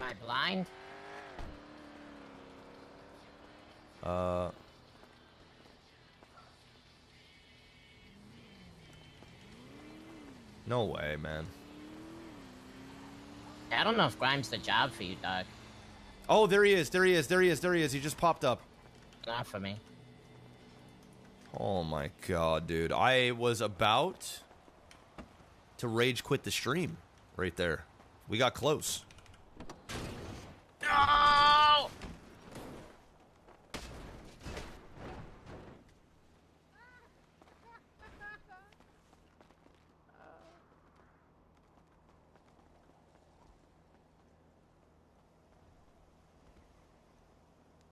Am I blind? No way, man. I don't know if Grime's the job for you, dog. Oh, there he is. There he is. There he is. There he is. He just popped up. Not for me. Oh my god, dude. I was about to rage quit the stream right there. We got close.